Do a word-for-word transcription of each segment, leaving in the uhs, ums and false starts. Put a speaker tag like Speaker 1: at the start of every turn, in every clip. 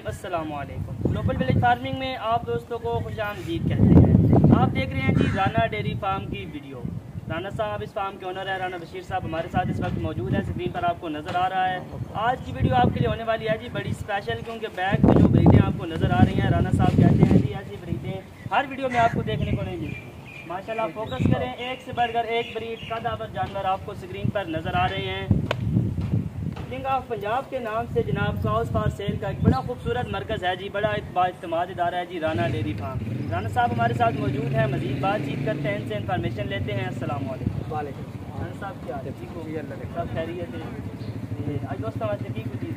Speaker 1: अस्सलाम वालेकुम। Global village farming में आप दोस्तों को खुशामदीद कहते हैं। आप देख रहे हैं जी राना डेयरी फार्म की वीडियो। राना साहब इस फार्म के ओनर है। राना बशीर साहब हमारे साथ इस वक्त मौजूद है, स्क्रीन पर आपको नज़र आ रहा है। आज की वीडियो आपके लिए होने वाली है जी बड़ी स्पेशल, क्योंकि बैग में जो ब्रीडें आपको नज़र आ रही हैं, राना साहब कहते हैं जी ऐसी ब्रीडें हर वीडियो में आपको देखने को नहीं मिलती। माशाल्लाह फोकस करें, एक से बढ़कर एक ब्रीड कदावर जानवर आपको स्क्रीन पर नज़र आ रहे हैं। किंग ऑफ पंजाब के नाम से जनाब काउस फॉर सेल का एक बड़ा खूबसूरत मरकज़ है जी, बड़ा बाइत्माद इदारा है जी राना डेयरी फार्म। राना साहब हमारे साथ मौजूद है, मजीद बातचीत करते हैं, इनसे इन्फॉर्मेशन लेते हैं। अस्सलाम वालेकुम।
Speaker 2: वालेकुम।
Speaker 1: राना साहब क्या हाल है? ठीक हो? सब खैरियत है? आज दोस्तों आज ठीक हुई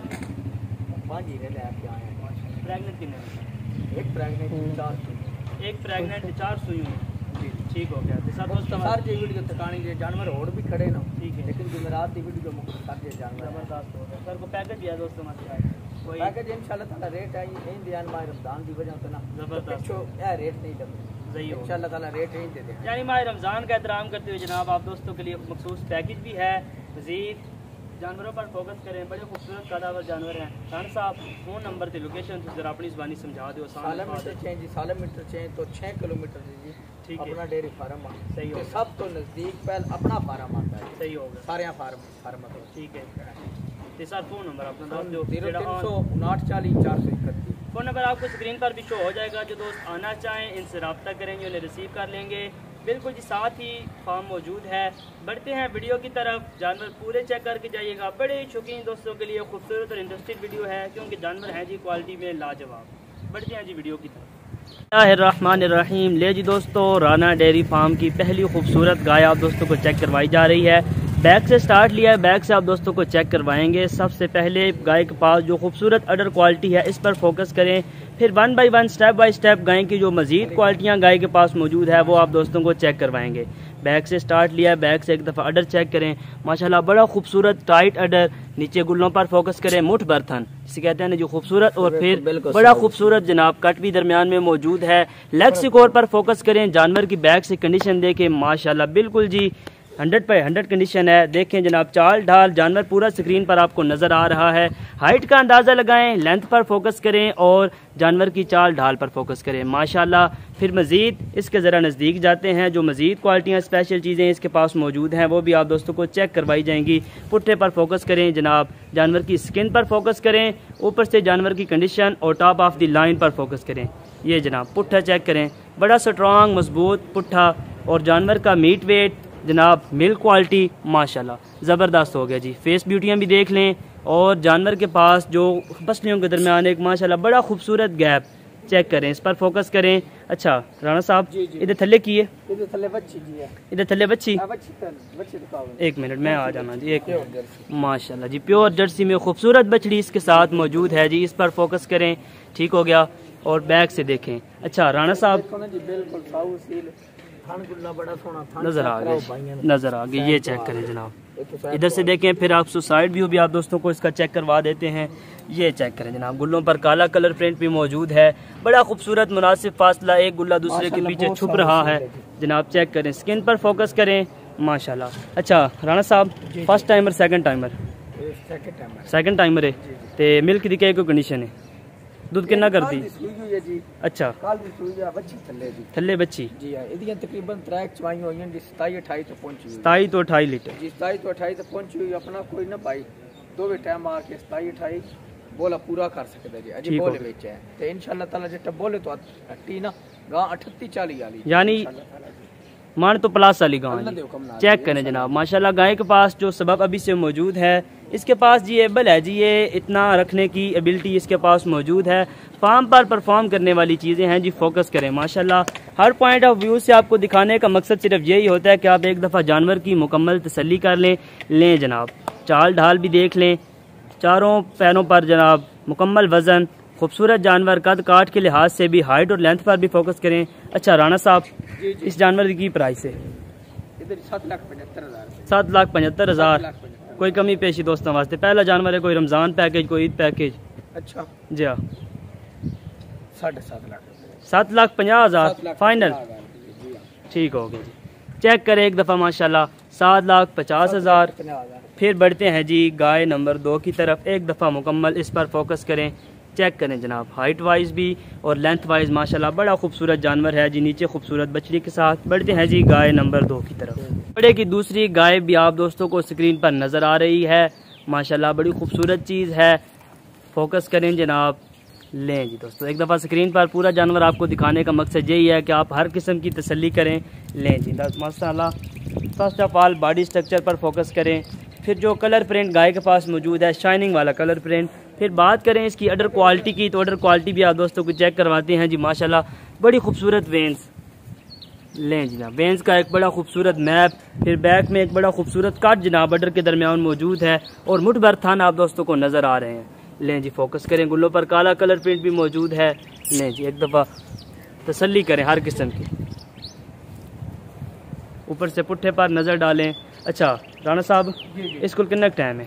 Speaker 1: प्रेगनेंट कितने?
Speaker 2: एक प्रेगनेंट चार सुई
Speaker 1: एक प्रेगनेंट चार सुई ठीक हो गया। तो सब दोस्तों
Speaker 2: सार जी वीडियो तकानी जे जानवर और भी खड़े ना,
Speaker 1: ठीक है,
Speaker 2: लेकिन जुमेरात की वीडियो मुझे कर जे जानवर
Speaker 1: जबरदस्त हो गया। सर को पैकेज दिया दोस्तों हमारे कोई
Speaker 2: पैकेज इंशाल्लाह ताला रेट है ये ध्यान माह रमजान की वजह से ना
Speaker 1: जबरदस्त
Speaker 2: जो ये रेट नहीं लगे
Speaker 1: सही हो
Speaker 2: इंशाल्लाह ताला रेट ही दे दे।
Speaker 1: यानी माह रमजान का एहतराम करते हुए जनाब आप दोस्तों के लिए मखसूस पैकेज भी है। मजीद जानवरों पर फोकस करें, बड़े खूबसूरत कदावर जानवर हैं। राना साहब फोन नंबर से लोकेशन से जरा अपनी ज़बानी समझा दो।
Speaker 2: साल मीटर चेंज साल मीटर चेंज तो छः किलोमीटर जी
Speaker 1: ठीक है,
Speaker 2: अपना डेयरी फार्म
Speaker 1: सही हो
Speaker 2: सब तो नज़दीक पहल अपना फार्म आता है,
Speaker 1: सही होगा
Speaker 2: सारे फार्म फार्म तो
Speaker 1: ठीक है। तो सर फोन नंबर अपना
Speaker 2: जीरो तीन सौ उनाठ चालीस चार सौ इकतीस
Speaker 1: फ़ोन नंबर आपको स्क्रीन पर भी शो हो जाएगा। जो दोस्त आना चाहें इनसे रब्ता करेंगे, उन्हें रिसीव कर लेंगे। बिल्कुल जी साथ ही फार्म मौजूद है। बढ़ते हैं वीडियो की तरफ, जानवर पूरे चेक करके जाइएगा। बड़े शौकीन दोस्तों के लिए खूबसूरत और इंटरेस्टिंग वीडियो है, क्योंकि जानवर हैं जी क्वालिटी में लाजवाब। बढ़ते हैं जी वीडियो की तरफ। रहमानिर्रहीम। ले जी दोस्तों राना डेयरी फार्म की पहली खूबसूरत गाय आप दोस्तों को चेक करवाई जा रही है। बैग से स्टार्ट लिया है, बैग से आप दोस्तों को चेक करवाएंगे। सबसे पहले गाय के पास जो खूबसूरत अडर क्वालिटी है इस पर फोकस करें, फिर one by one step by step गाय की जो मजीद क्वालिटियाँ गाय के पास मौजूद है वो आप दोस्तों को चेक करवाएंगे। बैग से स्टार्ट लिया है, बैग से एक दफ़ा अडर चेक करें। माशाल्लाह बड़ा खूबसूरत टाइट अडर, नीचे गुल्लों पर फोकस करें, मुठ बर्थन इसे कहते हैं ना जो खूबसूरत, और फिर बड़ा खूबसूरत जनाब कट भी दरमियान में मौजूद है। लेग सिकोर पर फोकस करें, जानवर की बैग से कंडीशन देखें, माशाल्लाह बिल्कुल जी हंड्रेड पे हंड्रेड कंडीशन है। देखें जनाब चाल ढाल जानवर पूरा स्क्रीन पर आपको नज़र आ रहा है। हाइट का अंदाज़ा लगाएं, लेंथ पर फोकस करें और जानवर की चाल ढाल पर फोकस करें, माशाल्लाह। फिर मज़ीद इसके ज़रा नज़दीक जाते हैं, जो मज़ीद क्वालिटियाँ स्पेशल चीज़ें इसके पास मौजूद हैं वो भी आप दोस्तों को चेक करवाई जाएंगी। पुट्ठे पर फोकस करें जनाब, जानवर की स्किन पर फोकस करें, ऊपर से जानवर की कंडीशन और टॉप ऑफ द लाइन पर फोकस करें। ये जनाब पुट्ठा चेक करें, बड़ा स्ट्रॉन्ग मजबूत पुट्ठा, और जानवर का मीट वेट जनाब मिल्क क्वालिटी माशाल्लाह ज़बरदस्त हो गया जी। फेस ब्यूटियाँ भी देख लें, और जानवर के पास जो पसलियों के दरमियान एक माशाल्लाह बड़ा खूबसूरत गैप चेक करें, इस पर फोकस करें। अच्छा राना साहब इधर थल्ले की है, इधर थल्ले बच्ची, एक मिनट मैं आ जाना जी। एक माशाल्लाह जी प्योर जर्सी में खूबसूरत बछड़ी इसके साथ मौजूद है जी, इस पर फोकस करें। ठीक हो गया, और बैग से देखें। अच्छा राना साहब नजर आ गए नजर आ गई, ये चेक करें जनाब। इधर से देखें, फिर आप साइड व्यू भी आप दोस्तों को इसका चेक करवा देते हैं। ये चेक करें जनाब, गुल्लों पर काला कलर प्रिंट भी मौजूद है। बड़ा खूबसूरत मुनासिब फासला, एक गुल्ला दूसरे के पीछे छुप रहा है जनाब। चेक करें, स्किन पर फोकस करें, माशाल्लाह। अच्छा राना साहब first timer second timer second timer है, तो मिल्क दी क्या कंडीशन है, दूध कितना कर दी? अच्छा थल्ले बच्ची
Speaker 2: तकरीबन सताई
Speaker 1: तो अठाई लीटर
Speaker 2: सताई तो अठाई तक पहुंची हुई। अपना कोई ना भाई दो भी टाइम आके सताई अठाई बोला पूरा कर सकते जी। अजी बोले बेचे है तो इंशाल्लाह ताला जब बोले तो अट्टी ना गां अठत्ती चाली वाली, यानी
Speaker 1: मान तो प्लास वाली गाय चेक करें जनाब। माशाल्लाह गाय के पास जो सबब अभी से मौजूद है, इसके पास जी एबल है जी, ये इतना रखने की एबिलिटी इसके पास मौजूद है। फार्म पर परफॉर्म करने वाली चीज़ें हैं जी, फोकस करें माशाल्लाह। हर पॉइंट ऑफ व्यू से आपको दिखाने का मकसद सिर्फ यही होता है कि आप एक दफ़ा जानवर की मुकम्मल तसल्ली कर लें लें जनाब। चाल ढाल भी देख लें, चारों पैरों पर जनाब मुकम्मल वज़न, खूबसूरत जानवर, कद काट के लिहाज से भी, हाइट और लेंथ पर भी फोकस करें। अच्छा राना साहब इस जानवर की प्राइस है
Speaker 2: सात लाख पचहत्तर हजार
Speaker 1: सात लाख पचहत्तर हजार कोई कमी पेशी दोस्तों वास्ते। पहला जानवर है, कोई रमज़ान पैकेज, कोई ईद पैकेज।
Speaker 2: अच्छा
Speaker 1: जी हाँ
Speaker 2: साढ़े सात लाख
Speaker 1: सात लाख पचास हजार फाइनल, ठीक हो गया जी। चेक करें एक दफ़ा माशाल्लाह सात लाख पचास हजार। फिर बढ़ते हैं जी गाय नंबर दो की तरफ, एक दफ़ा मुकम्मल इस पर फोकस करें। चेक करें जनाब, हाइट वाइज भी और लेंथ वाइज माशाल्लाह बड़ा खूबसूरत जानवर है जी। नीचे खूबसूरत बछड़ी के साथ बढ़ते हैं जी गाय नंबर दो की तरफ। बड़े की दूसरी गाय भी आप दोस्तों को स्क्रीन पर नज़र आ रही है, माशाल्लाह बड़ी खूबसूरत चीज़ है। फोकस करें जनाब, लें जी दोस्तों, एक दफ़ा स्क्रीन पर पूरा जानवर आपको दिखाने का मकसद यही है कि आप हर किस्म की तसल्ली करें। लें जी माशाल्लाह, first of all body structure पर फोकस करें, फिर जो कलर प्रिंट गाय के पास मौजूद है शाइनिंग वाला कलर प्रिंट, फिर बात करें इसकी अडर क्वालिटी की, तो अडर क्वालिटी भी आप दोस्तों को चेक करवाते हैं जी। माशाल्लाह बड़ी खूबसूरत वेंस, लें जी जनाब, वेंस का एक बड़ा खूबसूरत मैप, फिर बैक में एक बड़ा खूबसूरत कट जनाब अडर के दरमियान मौजूद है और मुठ भर थान आप दोस्तों को नज़र आ रहे हैं। लें जी फोकस करें, गुल्लों पर काला कलर प्रिंट भी मौजूद है। लें जी एक दफ़ा तसल्ली करें हर किस्म की, ऊपर से पुट्ठे पर नज़र डालें। अच्छा राणा साहब, इसको कितना टाइम है?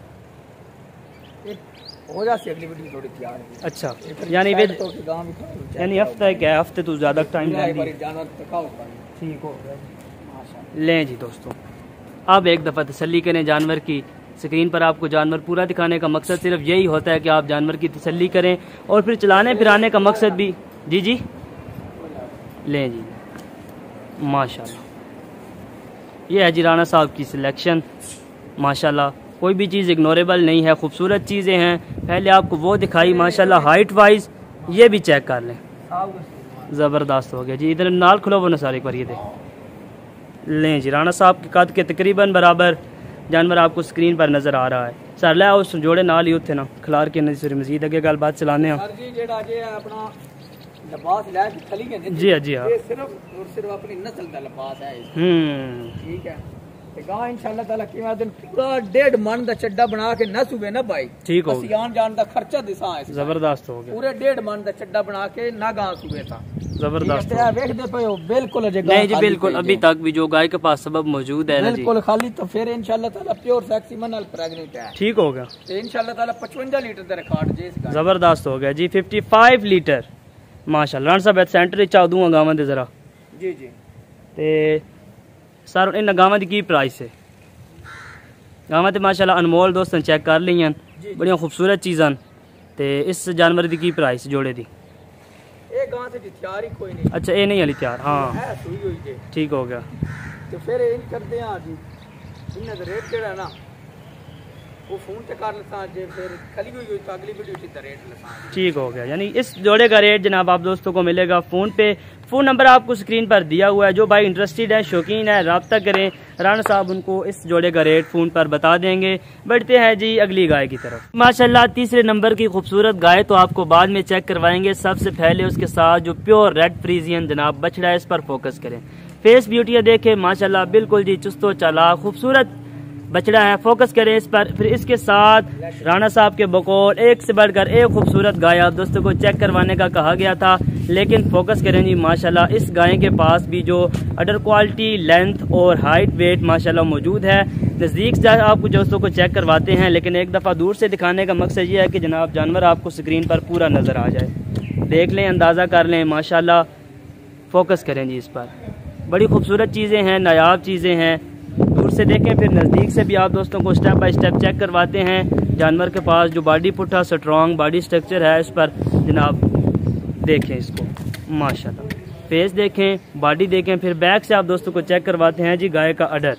Speaker 2: हो जाती अगली वीडियो थोड़ी तैयार है।
Speaker 1: अच्छा, यानी वे यानी हफ्ता है क्या? हफ्ते तो ज़्यादा टाइम ठीक हो गया। लें जी दोस्तों, अब एक दफ़ा तसल्ली करें जानवर की। स्क्रीन पर आपको जानवर पूरा दिखाने का मकसद सिर्फ यही होता है कि आप जानवर की तसल्ली करें और फिर चलाने फिराने का मकसद भी। जी जी लें जी माशाल्लाह, ये है जी राणा साहब की सिलेक्शन। माशाल्लाह कोई भी चीज़ इग्नोरेबल नहीं है, खूबसूरत चीज़ें हैं। पहले आपको वो दिखाई माशाल्लाह हाइट वाइज, ये भी चेक कर लें, ज़बरदस्त हो गया जी। इधर नाल खुला वो ना सारे एक बार ये देख लें जी। राणा साहब के कद के तकरीबन बराबर जानवर आपको स्क्रीन पर नज़र आ रहा है। सर लै उस जोड़े नाल ही उत्थे ना खिलार के मजीद अगे गल बात चलाने हैं जी हाँ जी हाँ,
Speaker 2: सिर्फ और सिर्फ अपनी नस्ल का लिबास है।
Speaker 1: हम्म
Speaker 2: ठीक है, गां इंशाल्लाह ताला कि दिन पूरा डेढ़ मन दा चड्डा बना के न सुबे ना भाई,
Speaker 1: ठीक हो
Speaker 2: गया। जान दा खर्चा दिसा है,
Speaker 1: जबरदस्त हो गया।
Speaker 2: पूरे डेढ़ मन दा चड्डा बना के ना गां सुबे था,
Speaker 1: जबरदस्त।
Speaker 2: देखते पे हो बिल्कुल अजय
Speaker 1: नहीं जी बिल्कुल, अभी तक भी जो गाय के पास सबब मौजूद है ना जी
Speaker 2: बिल्कुल खाली, तो फिर इंशाल्लाह ताला प्योर सेक्सी मनल प्रेग्नेंट है।
Speaker 1: ठीक हो गया,
Speaker 2: तो इंशाल्लाह ताला पचवंजा लीटर दा रिकॉर्ड जे इस
Speaker 1: जबरदस्त हो गया जी। फिफ्टी फाइव लीटर माशाल्लाह। राणा साहब सेंटर चा दूंगा गावां दे जरा
Speaker 2: जी जी।
Speaker 1: ते सर इन गावां दी की प्राइस है? गावां ते माशाल्लाह अनमोल दोस्तों चेक कर लियां, बड़ियां खूबसूरत चीज़ां। ते इस जानवर दी की प्राइस जोड़े दी?
Speaker 2: ये गां से तैयार ही कोई नहीं।
Speaker 1: अच्छा ये नहीं वाली तैयार, हाँ
Speaker 2: है सुई हुई जे।
Speaker 1: ठीक हो गया।
Speaker 2: तो फिर इन करते हैं जी, इन्ना दा रेट जेड़ा ना वो फोन पे कर लेता जे, फिर खली हुई हुई तो अगली वीडियो सीधा रेट लेता।
Speaker 1: ठीक हो गया, यानी इस जोड़े का रेट जनाब आप दोस्तों को मिलेगा फ़ोन पे। फ़ोन नंबर आपको स्क्रीन पर दिया हुआ है, जो भाई इंटरेस्टेड है शौकीन है रब्ता करें, राणा साहब उनको इस जोड़े का रेट फ़ोन पर बता देंगे। बढ़ते हैं जी अगली गाय की तरफ। माशाल्लाह तीसरे नंबर की खूबसूरत गाय तो आपको बाद में चेक करवाएंगे, सबसे पहले उसके साथ जो प्योर रेड फ्रीजियन जनाब बछड़ा है इस पर फोकस करें। फेस ब्यूटी देखें माशाल्लाह बिल्कुल जी चुस्तो चालाक खूबसूरत बछड़ा है, फोकस करें इस पर। फिर इसके साथ राणा साहब के बकौल एक से बढ़कर एक खूबसूरत गाय आप दोस्तों को चेक करवाने का कहा गया था, लेकिन फोकस करें जी माशाल्लाह इस गाय के पास भी जो अडर क्वालिटी, लेंथ और हाइट वेट माशाल्लाह मौजूद है। नज़दीक से आपको दोस्तों को चेक करवाते हैं, लेकिन एक दफ़ा दूर से दिखाने का मकसद ये है कि जनाब जानवर आपको स्क्रीन पर पूरा नज़र आ जाए, देख लें, अंदाज़ा कर लें। माशाल्लाह फोकस करें जी इस पर, बड़ी खूबसूरत चीज़ें हैं, नायाब चीज़ें हैं। दूर से देखें फिर नज़दीक से भी आप दोस्तों को स्टेप बाय स्टेप चेक करवाते हैं। जानवर के पास जो बॉडी पुट्ठा स्ट्रॉन्ग बॉडी स्ट्रक्चर है इस पर जनाब देखें इसको माशाल्लाह, फेस देखें, बॉडी देखें। फिर बैक से आप दोस्तों को चेक करवाते हैं जी गाय का अडर,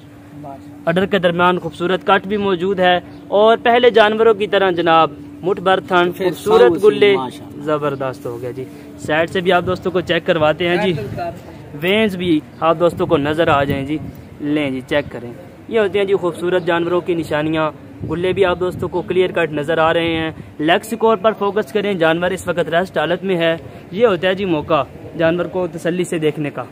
Speaker 1: अडर के दरमियान खूबसूरत कट भी मौजूद है और पहले जानवरों की तरह जनाब मुठ भर थन, खूबसूरत गुल्ले, ज़बरदस्त हो गया जी। साइड से भी आप दोस्तों को चेक करवाते हैं जी, वेंस भी आप दोस्तों को नज़र आ जाएं जी। लें जी चेक करें, ये होती हैं जी खूबसूरत जानवरों की निशानियाँ। गुल्ले भी आप दोस्तों को क्लियर कट नज़र आ रहे हैं। लेग स्कोर पर फोकस करें, जानवर इस वक्त रेस्ट हालत में है। ये होता है जी मौका जानवर को तसल्ली से देखने का।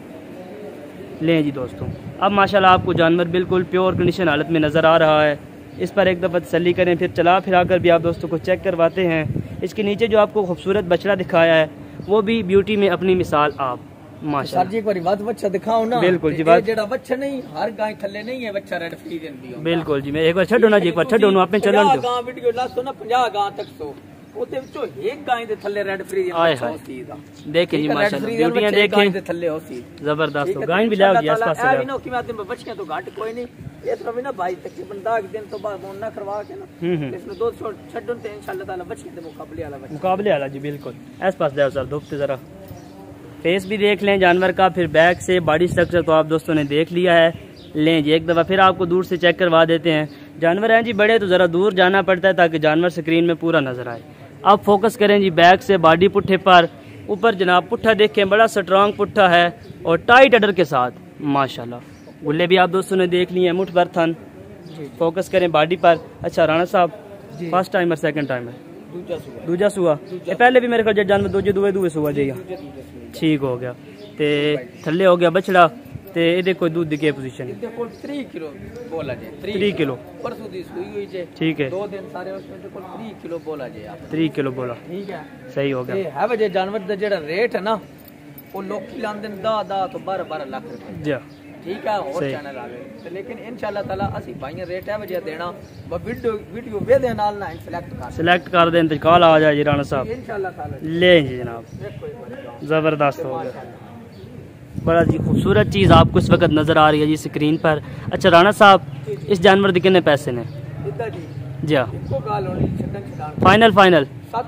Speaker 1: लें जी दोस्तों, अब माशाल्लाह आपको जानवर बिल्कुल प्योर कंडीशन हालत में नज़र आ रहा है। इस पर एक दफ़ा तसल्ली करें, फिर चला फिरा कर भी आप दोस्तों को चेक करवाते हैं। इसके नीचे जो आपको खूबसूरत बछड़ा दिखाया है वो भी ब्यूटी में अपनी मिसाल आप माशाल्लाह।
Speaker 2: जी एक बार बात बच्चा दिखाओ ना।
Speaker 1: बिल्कुल जी, बात
Speaker 2: जेड़ा बच्चा नहीं हर गाय थल्ले नहीं है बच्चा रेड फ्रीजियन दी।
Speaker 1: बिल्कुल जी, मैं एक बार छड्डो ना जी, एक बार छड्डो ना आपने चलो
Speaker 2: गां वीडियो लासो ना पचास गां तक सो ओते विचों एक गाय दे थल्ले रेड फ्रीजियन
Speaker 1: आए हाय देखें जी माशाल्लाह ब्यूटियां देखें
Speaker 2: दे थल्ले होसी
Speaker 1: जबरदस्त हो गाय भी लाओ जी आस-पास से
Speaker 2: ए नो कि मैं दिन बचके तो घाट कोई नहीं ये तो भी ना भाई तकरीबन दस दिन तो बाद मोन ना करवा के ना इसमें दो छड्डन ते इंशाल्लाह ताला बचके दे मुकाबले वाला
Speaker 1: मुकाबले वाला जी बिल्कुल आस-पास जाओ सर धूप से जरा फेस भी देख लें जानवर का, फिर बैक से बॉडी स्ट्रक्चर तो आप दोस्तों ने देख लिया है। लें जी एक दफ़ा फिर आपको दूर से चेक करवा देते हैं। जानवर हैं जी बड़े तो ज़रा दूर जाना पड़ता है ताकि जानवर स्क्रीन में पूरा नज़र आए। अब फोकस करें जी बैक से बॉडी पुट्ठे पर, ऊपर जनाब पुट्ठा देखें बड़ा स्ट्रॉन्ग पुट्ठा है और टाइट अडर के साथ माशाल्लाह। गुल्ले भी आप दोस्तों ने देख लिए हैं, मुठ भर थन। फोकस करें बॉडी पर। अच्छा राणा साहब फर्स्ट टाइमर सेकंड टाइमर दूजा सुआ पहले भी मेरे ख्याल जानवर दूजे दुए दुए सुआ जी ठीक हो गया ते थल्ले हो गया बछड़ा ते इहदे कोई दूध दी के पोजीशन है
Speaker 2: तीस किलो बोला जे
Speaker 1: तीस किलो
Speaker 2: परसों दी सुई हुई जे ठीक है दो दिन सारे उसमें कोल तीस किलो बोला जे आप
Speaker 1: तीस किलो बोला ठीक है सही हो गया।
Speaker 2: ये है वजे जानवर दा जेड़ा रेट है ना वो लोग लांदे दस दस तो बारह बारह लाख रुपए जी ठीक है और चैनल आ गए लेकिन इंशाल्लाह ताला असि भाई रेट है वजह देना वो वीडियो वीडियो वेदे नाल ना सिलेक्ट कर
Speaker 1: सिलेक्ट कर दें तो कॉल आ जाए जी राणा साहब
Speaker 2: इंशाल्लाह ताला
Speaker 1: ले जी जनाब जबरदस्त हो गया बड़ा जी खूबसूरत चीज आपको इस वक्त नजर आ रही है जी स्क्रीन पर। अच्छा राणा साहब इस जानवर के कितने पैसे ने जी फाइनल फाइनल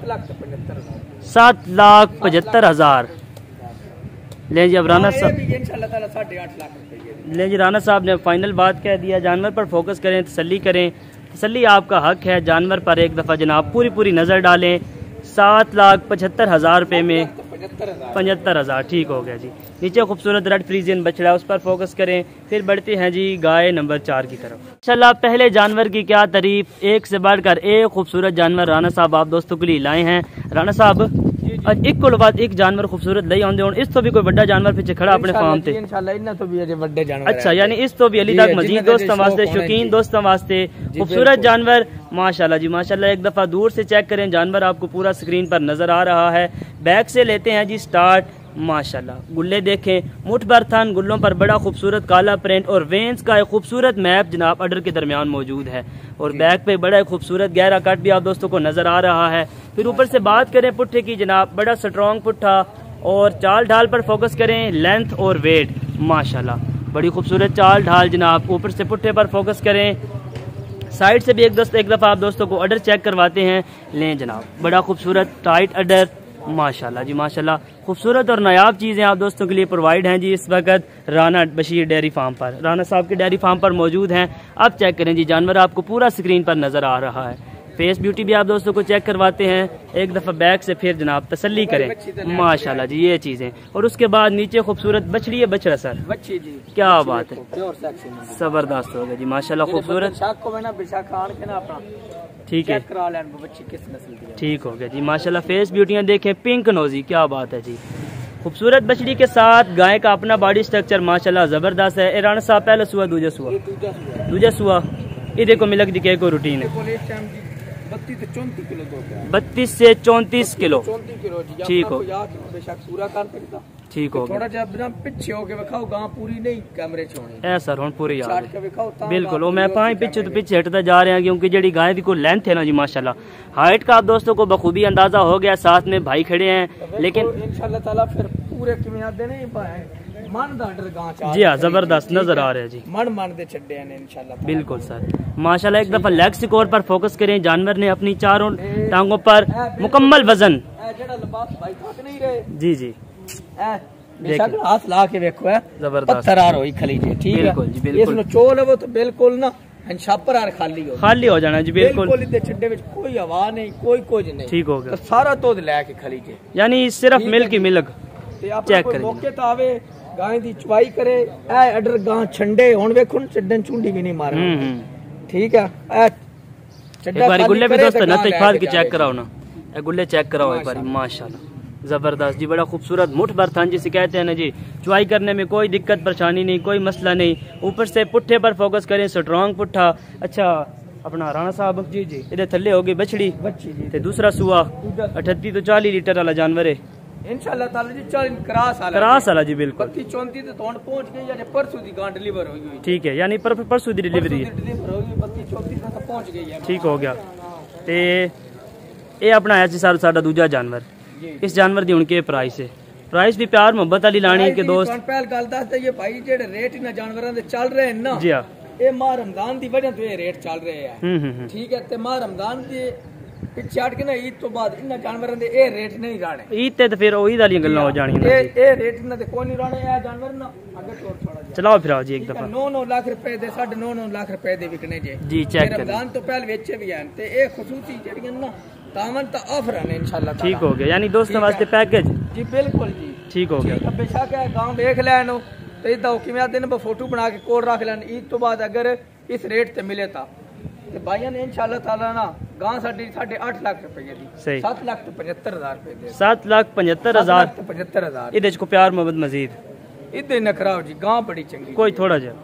Speaker 1: सात लाख पचहत्तर हजार ले जी अब राणा साहब ले जी राणा साहब ने फाइनल बात कह दिया। जानवर पर फोकस करें, तसल्ली करें, तसल्ली आपका हक है। जानवर पर एक दफ़ा जनाब पूरी पूरी नज़र डालें। सात लाख पचहत्तर हज़ार रुपये में पचहत्तर हज़ार ठीक हो गया जी। नीचे खूबसूरत रेड फ्रीजियन बछड़ा उस पर फोकस करें। फिर बढ़ते हैं जी गाय नंबर चार की तरफ। इंशाल्लाह पहले जानवर की क्या तारीफ, एक से बढ़कर एक खूबसूरत जानवर राणा साहब आप दोस्तों के लिए लाए हैं। राणा साहब एक को बाद एक जानवर खूबसूरत ले आंदे हुन इस तो भी कोई बड़ा जानवर पीछे खड़ा अपने फार्म पे इंशाल्लाह इन्ना तो भी अजे बड़े जानवर अच्छा यानी इस तो भी अली तक मजीद दोस्तों वास्ते शौकीन दोस्तों वास्ते खूबसूरत जानवर माशाल्लाह जी माशाल्लाह। एक दफा दूर से चेक करें जानवर आपको पूरा स्क्रीन पर नजर आ रहा है। बैक से लेते हैं जी स्टार्ट माशाल्लाह। गुल्ले देखें मुठ भर थन, गुल्लों पर बड़ा खूबसूरत काला प्रिंट और वेंस का एक खूबसूरत मैप जनाब अडर के दरमियान मौजूद है और बैक पे बड़ा खूबसूरत गहरा कट भी आप दोस्तों को नजर आ रहा है। फिर ऊपर से बात करें पुट्ठे की जनाब बड़ा स्ट्रॉन्ग पुट्ठा और चाल ढाल पर फोकस करें लेंथ और वेट माशाल्लाह बड़ी खूबसूरत चाल ढाल जनाब। ऊपर से पुट्ठे पर फोकस करें, साइड से भी एक दोस्त एक दफ़ा आप दोस्तों को अडर चेक करवाते हैं। लें जनाब बड़ा खूबसूरत टाइट अडर माशाल्लाह जी माशाल्लाह। खूबसूरत और नायाब चीज़ें आप दोस्तों के लिए प्रोवाइड हैं जी इस वक्त राना बशीर डेयरी फार्म पर। राना साहब के डेयरी फार्म पर मौजूद हैं। अब चेक करें जी जानवर आपको पूरा स्क्रीन पर नज़र आ रहा है। फेस ब्यूटी भी आप दोस्तों को चेक करवाते हैं। एक दफ़ा बैक से फिर जनाब तसल्ली करें माशाल्लाह जी ये चीज़ें। और उसके बाद नीचे खूबसूरत बछड़ी है बछड़ा सर बच्ची जी क्या बात है जबरदस्त हो गया जी माशाल्लाह खूबसूरत ठीक है ठीक हो गया जी माशाल्लाह। फेस ब्यूटियां देखें पिंक नोजी क्या बात है जी। खूबसूरत बछड़ी के साथ गाय का अपना बॉडी स्ट्रक्चर माशाल्लाह जबरदस्त है। राणा साहब पहले सुआ दूजा सुआ दूजा सुआ ये देखो मिलक दी के को रूटीन है बत्तीस से चौंतीस किलो ठीक हो ठीक हो थोड़ा जब पीछे हो के दिखाओ गां पूरी नहीं कैमरे च होनी है सर हुन पूरी याद है बिल्कुल वो मैं पांच पीछे तो पीछे हटता जा रहे हैं क्योंकि जेडी गाय दी को लेंथ है ना जी माशाल्लाह हाइट का आप दोस्तों को बखूबी अंदाजा हो गया। साथ में भाई खड़े हैं लेकिन इंशाल्लाह ताला फिर पूरे किमियां दे नहीं पाए मन दा अंडर गां जी हां जबरदस्त नजर आ रहा है जी मन मन दे छड्डे हैं इंशाल्लाह बिल्कुल सर माशाल्लाह। एक दफा लेग स्कोर पर फोकस करें। जानवर ने अपनी चारों टांगों पर मुकम्मल वजन जी जी हाथ ला के देखो है जबरदस्त खली ठीक है जी बिल्कुल चोल है वो तो बिल्कुल ना छापर आर खाली हो खाली हो जाना जी बिल्कुल छड्डे में कोई हवा नहीं कोई कुछ नहीं ठीक हो गया सारा तो लेके खली जे यानी सिर्फ मिल्क ही मिल्क चेक करें मौके तो आवे गाय दी चवाई करे ए अडर गां छंडे हुन वेखो छड्डन चुंडी भी नहीं मारे ठीक है ए एक बार गुल्ले भी दोस्त ना तजफात की चेक कराओ ना ए गुल्ले चेक कराओ एक बार माशाल्लाह जबरदस्त जी। बड़ा खूबसूरत मुठ भर थान जिसे कहते हैं ना जी। चुवाई करने में कोई दिक्कत परेशानी नहीं कोई मसला नहीं। ऊपर से पुट्ठे पर फोकस करें स्ट्रॉन्ग पुट्ठा। अच्छा अपना राणा साहब जी जी इधर थल्ले हो गई बछड़ी बच्ची जी ते दूसरा सुआ अठत्ती तो चालीस लीटर वाला जानवर है इंशाल्लाह ताला जी चालीस क्रॉस वाला क्रॉस वाला जी बिल्कुल बत्तीस चौंतीस तो तोड़ पहुंच गई यानी परसों दी गां डिलीवर हो गई ठीक है यानी पर, परसों दी डिलीवरी है डिलीवर हो गई बत्तीस चौंतीस तक पहुंच गई है ठीक हो गया ते ये अपना है सारा साडा दूजा जानवर। इस जानवर दी उनके प्राइस है, प्राइस भी प्यार मोहब्बत वाली लानी के दोस्त।
Speaker 2: पहल गल दस ये भाई जेड़े रेट इन जानवरां दे चल रहे हैं ना जी हां, ये माह रमजान दी वजह तो ये रेट चल रहे हैं। हम्म ठीक है, ते माह रमजान दे पिछे हट के ना ईद तो बाद इन जानवरां दे ये रेट नहीं रहने। ईद ते तो फिर ओही वाली गल्लां हो जानी ये ये रेट इन्हां दे कोई नहीं रहने। ये जानवर ना अगर छोड़ छोड़ा चलाओ फिर आओ जी एक दफा नौ नौ लाख रुपए दे साढ़े नौ नौ लाख रुपए दे विकने जे जी। चेक कर रमजान तो पहले बेचे भी हैं ते ये खसूसी जेड़ियां ना तावन ता ऑफर है इंशाल्लाह। ठीक हो गया, यानी दोस्तों वास्ते पैकेज जी बिल्कुल जी ठीक हो गया। बेशक है गांव देख लैन तो इदा किवें दिन फोटो बना के कोड रख लैन। ईद तो बाद अगर इस रेट ते मिले ता ते भाइयों ने इंशाल्लाह ताला ना गांव साडी साढ़े आठ लाख रुपए दी सात लाख तो पचहत्तर हजार रुपए दे सात लाख पचहत्तर हजार पचहत्तर हजार इहदे च को प्यार मोहब्बत मजीद इदे न कराओ जी। गांव बड़ी चंगी कोई थोड़ा जा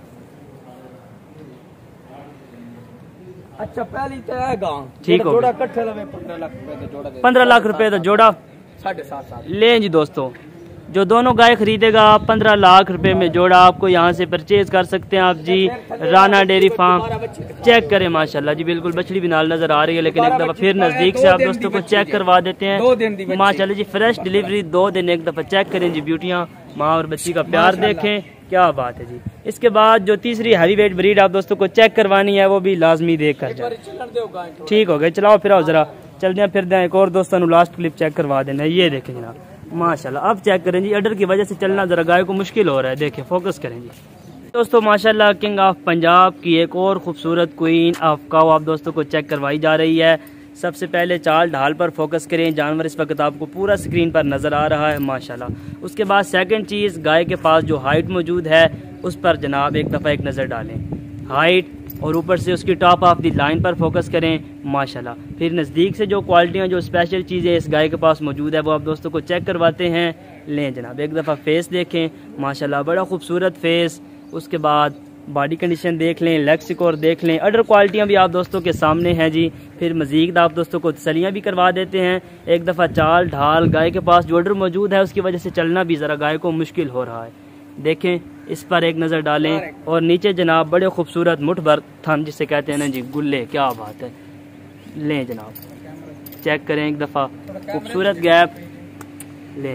Speaker 2: अच्छा पहली तो है गांव ठीक हो जोड़ा कट्ठे लवे पंद्रह लाख रुपए दा जोड़ा पंद्रह लाख रुपए दा जोड़ा साढ़े सात सात ले जी दोस्तों। जो दोनों गाय खरीदेगा पंद्रह लाख रुपए में जोड़ा आपको यहाँ से परचेज कर सकते हैं आप जी। राना डेयरी फार्म चेक करें माशाल्लाह जी, बिल्कुल बछड़ी भी नाल नजर आ रही है। लेकिन एक दफा फिर नजदीक से आप दोस्तों को चेक करवा देते हैं माशाल्लाह जी। फ्रेश डिलीवरी दो दिन एक दफा चेक करें जी। ब्यूटियाँ माँ और बच्ची का प्यार देखें, क्या बात है जी। इसके बाद जो तीसरी हैवी वेट ब्रीड आप दोस्तों को चेक करवानी है वो भी लाजमी देख कर जाए। ठीक हो गया, चलाओ फिर आओ जरा चलते हैं फिर दें। एक और दोस्तों लास्ट क्लिप चेक करवा देना। ये देखें जनाब माशाल्लाह, अब चेक करें जी। अडर की वजह से चलना जरा गाय को मुश्किल हो रहा है, देखें फोकस करें जी दोस्तों। माशाल्लाह किंग ऑफ पंजाब की एक और खूबसूरत क्वीन ऑफ काऊ आप दोस्तों को चेक करवाई जा रही है। सबसे पहले चाल ढाल पर फोकस करें, जानवर इस वक्त आपको पूरा स्क्रीन पर नज़र आ रहा है माशाल्लाह। उसके बाद सेकंड चीज़ गाय के पास जो हाइट मौजूद है उस पर जनाब एक दफ़ा एक नज़र डालें, हाइट और ऊपर से उसकी टॉप ऑफ दी लाइन पर फोकस करें माशाल्लाह। फिर नज़दीक से जो क्वालिटियाँ जो स्पेशल चीज़ें इस गाय के पास मौजूद है वो आप दोस्तों को चेक करवाते हैं। लें जनाब एक दफ़ा फेस देखें माशाल्लाह, बड़ा खूबसूरत फेस। उसके बाद बॉडी कंडीशन देख लें, लेग सिकोर देख लें, अडर क्वालिटियाँ भी आप दोस्तों के सामने हैं जी। फिर मज़ीद आप दोस्तों को तसलियाँ भी करवा देते हैं। एक दफ़ा चाल ढाल गाय के पास जो अडर मौजूद है उसकी वजह से चलना भी ज़रा गाय को मुश्किल हो रहा है, देखें इस पर एक नज़र डालें। और नीचे जनाब बड़े खूबसूरत मुठ भर थम जिसे कहते हैं ना जी गुल्ले, क्या बात है। लें जनाब चेक करें एक दफ़ा, खूबसूरत गैप। लें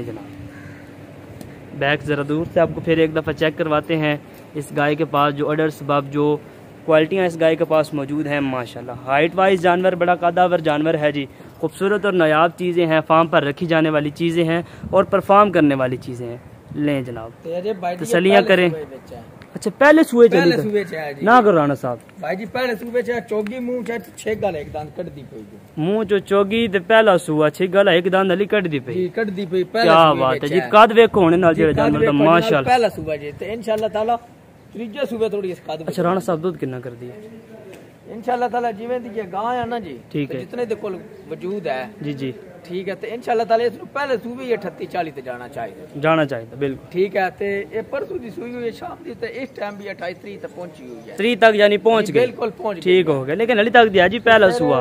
Speaker 2: जनाब बैक ज़रा दूर से आपको फिर एक दफ़ा चेक करवाते हैं। इस गाय के पास जो अडर सबब जो क्वालिटियाँ इस गाय के पास मौजूद हैं माशाल्लाह। हाइट वाइज जानवर बड़ा कदावर जानवर है जी। खूबसूरत और नायाब चीज़ें हैं, फार्म पर रखी जाने वाली चीज़ें हैं और परफॉर्म करने वाली चीज़ें हैं। लें जनाब तसलियाँ करें। अच्छा पहले सूए पहले सूए च
Speaker 1: ना करो राणा साहब
Speaker 2: भाई जी, पहले सूए च चोगी मुंह च छे गल एक दांत कट दी पई
Speaker 1: मुंह जो चोगी ते पहला सूआ छे गल एक दांत अली कट दी पई
Speaker 2: जी, कट दी पई।
Speaker 1: क्या बात है जी, कद वेखो होने नाल जेड़ा जानवर दा माशाल्लाह
Speaker 2: पहला सूआ जी। ते इंशाल्लाह ताला त्रीजे सूबे थोड़ी इस कद।
Speaker 1: अच्छा राणा साहब दूध कितना कर दिया
Speaker 2: इंशाल्लाह ताला? जिवें दी गां है ना जी,
Speaker 1: ठीक है,
Speaker 2: जितने दे कोल वजूद है
Speaker 1: जी जी
Speaker 2: ठीक है। तो इंशाल्लाह ताला इस पहले सूबे अठत्ती चालीस ते जाना चाहिए
Speaker 1: जाना चाहिए बिल्कुल ठीक
Speaker 2: है। ते ये परसों दी सूई हुई है शाम दी, ते इस टाइम भी अट्ठाईस तीस तक पहुंची हुई है,
Speaker 1: तीस तक यानी पहुंच गई बिल्कुल पहुंच ठीक हो गया। लेकिन अली तक दिया जी पहला सूआ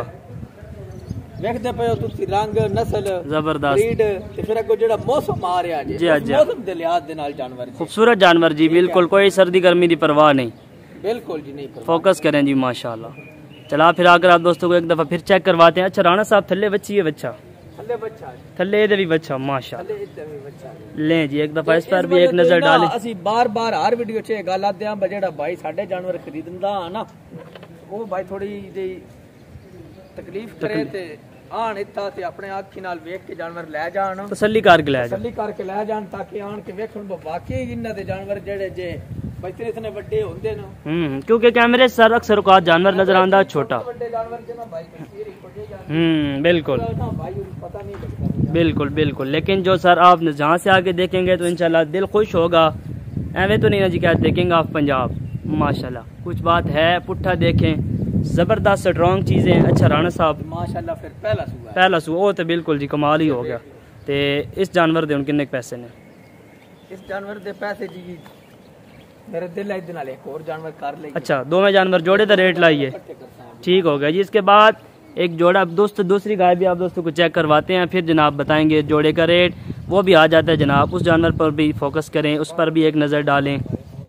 Speaker 2: वेखदे पे तुसी रंग नस्ल
Speaker 1: जबरदस्त
Speaker 2: ब्रीड ते फिर अगो जेड़ा मौसम आ रहा जी, मौसम दे लिहाज दे नाल जानवर
Speaker 1: खूबसूरत जानवर जी, बिल्कुल कोई सर्दी गर्मी दी परवाह नहीं,
Speaker 2: बिल्कुल जी नहीं।
Speaker 1: फोकस करें जी माशाल्लाह। चला फिर आकर आप दोस्तों को एक दफा फिर चेक करवाते हैं। अच्छा राणा साहब थल्ले बच्ची है बच्चा
Speaker 2: थल्ले बच्चा
Speaker 1: थल्ले इधर भी बच्चा माशाल्लाह। लें जी एक दफा इस पर भी एक नजर डालें।
Speaker 2: असि बार बार हर वीडियो च गल आते हैं जेड़ा भाई साडे जानवर खरीदंदा ना वो भाई थोड़ी जी तकलीफ करे ते आन इत्ता ते अपने आँखी नाल वेख के जानवर ले जान,
Speaker 1: तसल्ली करके ले जान
Speaker 2: तसल्ली करके ले जान ताकि आन के वेखण वाकई इन्हां दे जानवर जेड़े जे बच्चे इतने बड़े होंदे ना। हम्म
Speaker 1: क्योंकि कैमरे सर अक्सर औकात जानवर नजर आंदा छोटा
Speaker 2: बड़े जानवर जे ना भाई तस्वीर छोटे जानवर
Speaker 1: हम्म बिल्कुल
Speaker 2: ना भाई पता नहीं लगता
Speaker 1: बिल्कुल बिल्कुल। लेकिन जो सर आप जहाँ से आके देखेंगे तो इंशाल्लाह दिल खुश होगा। एवं तो नहीं ना जी क्या देखेंगे आप पंजाब माशाल्लाह कुछ बात है। पुट्ठा देखें जबरदस्त स्ट्रॉन्ग चीजें। अच्छा राणा साहब
Speaker 2: माशाल्लाह फिर पहला सूआ
Speaker 1: पहला सूआ वो तो बिल्कुल जी कमाल ही हो गया। ते इस जानवर दे हुण किन्ने पैसे ने?
Speaker 2: इस जानवर दे पैसे जी मेरे दिल है दिन एक और जानवर कर ले।
Speaker 1: अच्छा दोवें जानवर जोड़े दा रेट लाइए ठीक हो गया जी। इसके बाद एक जोड़ा दोस्त दूसरी गाय भी आप दोस्तों को चेक करवाते हैं, फिर जनाब बताएंगे जोड़े का रेट वो भी आ जाता है जनाब। उस जानवर पर भी फोकस करें, उस पर भी एक नज़र डालें।